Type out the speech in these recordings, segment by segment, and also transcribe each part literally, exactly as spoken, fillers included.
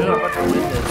I'm about to win this.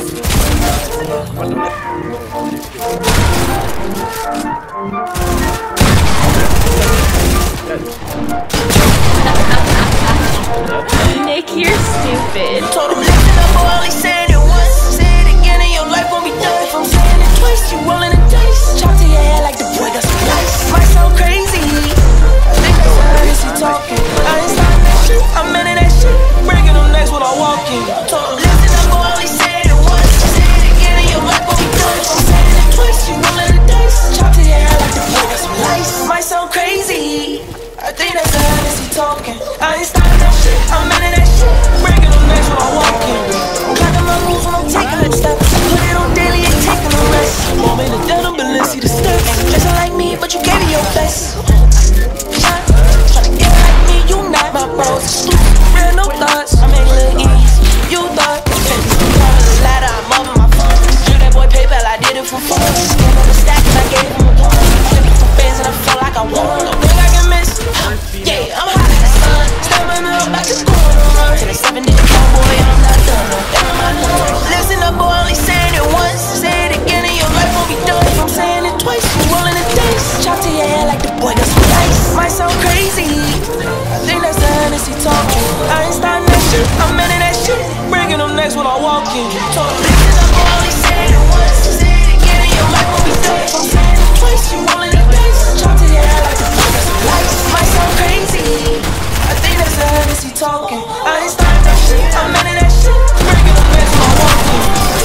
Nick, you're stupid. Told him listen up, boy, only said it once. Say it again and your life won't be done. If I'm saying it twice, you rolling the dice. Chop to your head like the boy got some lice. Might sound crazy, I think that's how he talking. I ain't starting that shit, I'm into that shit. Breaking them necks when I walk in. Told him listen up, boy, only said it once. Say it again and your life won't be done. If I'm saying it twice, you rolling the dice. Chop to your head like the boy got some lice. Might sound crazy, I think that's how he talking. I ain't starting that shit, I'm into that shit. Breaking them necks when I walk in. Clocking my moves when I'm taking them steps. Put it on daily, ain't taking no rest. Mom in the denim, but let's see the steps. Dressing like me, but you gave me your best. Tryna get like me, you not my bros. Stupid, real no thoughts. I make it look easy, you thought. Climb the ladder, I'm up in my phone. Drew that boy PayPal, I did it for fun. Stand on the stack and I gave him a one. Flip it for fans and I felt like I won. Don't think I can miss. Yeah, I'm hot as the sun. Stepping up like it's going to run. Till it's seven days, boy, and I'm not done. No, damn, I'm not done. Listen up, boy, only saying it once. Say it again and your life won't be done. If I'm saying it twice, you rolling the dice. Chop to your head like the boy got some lice. Might sound crazy, I think that's the honesty talking. I ain't starting that shit, I'm into that shit. Breaking them necks when I walk in. Talk, listen up, boy, only saying it once. Say it again and your life won't be done. If I'm saying it twice, you rolling the dice. Chop to your head like the boy got some lice. Might sound crazy, I think that's the honesty talking. I ain't starting that shit, I'm into that shit. Breaking them necks when I walk in.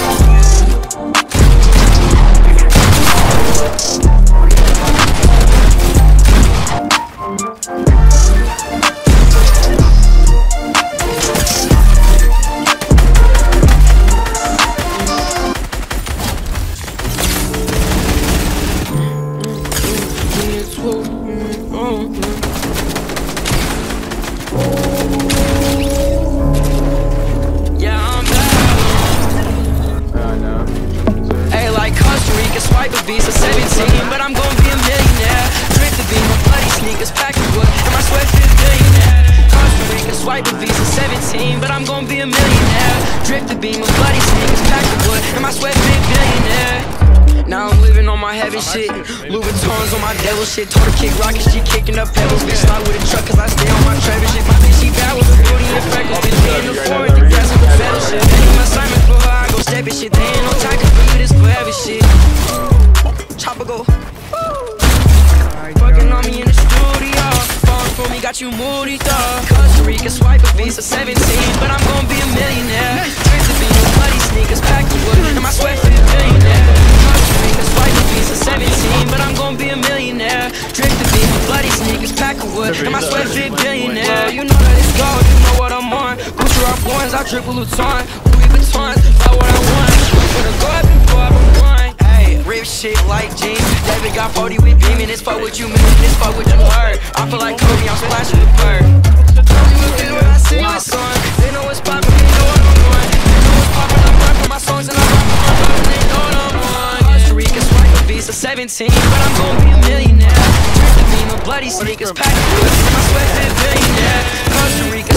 Hey, like Costa Rica, swipe a visa, seventeen, but I'm gonna be a millionaire. Drip the beam, my bloody sneakers, pack of wood, and my sweat fit billionaire. Costa Rica, swipe a visa, seventeen, but I'm gonna be a millionaire. Drip the beam, my bloody sneakers, pack of wood, and my sweat fit billionaire. Now I'm living on my heaven shit. Louis Vuittons on my devil shit. Told her kick rockets, she kicking up pebbles. Bitch slide with a truck cause I stay on my Trevor shit. My bitch she bad with a booty and freckles. Bitch me in the forward, the gas with the pedal shit. Ain't my assignment for her, I go step it shit. They ain't no time for you, this forever shit. Chopper go fucking on me in the studio. Falling for me, got you moody dog. Costa Rica, swipe a visa, seventeen, but I'm gonna be a millionaire. Drink the beat, bloody sneakers, pack the wood, and my sweat fit billionaire. Costa Rica, swipe a visa, seventeen, but I'm gonna be a millionaire. Drink the beat, bloody sneakers, pack of wood, and my sweat fit billionaire. You know that it's gold, you know what I'm on. Gucci rock ones, I drip a Louis Vuittons, buy what I want. Gonna go up and go up and grind. Hey, rip shit like jeans. David got forty with beaming. This fuck what you mean, this fuck what you heard. I feel like Kobe, I'm splashing the bird. Tell me what they when I see my son. They know what's poppin', they know what I'm doing. They know what's poppin', I'm rapping my songs and I'm rapping my songs. They know what I'm on. Costa Rica, swipe a visa, seventeen, but I'm gonna be a millionaire. Drink the beam of bloody sneakers, pack the wood, my sweat fit billionaire. Costa Rica.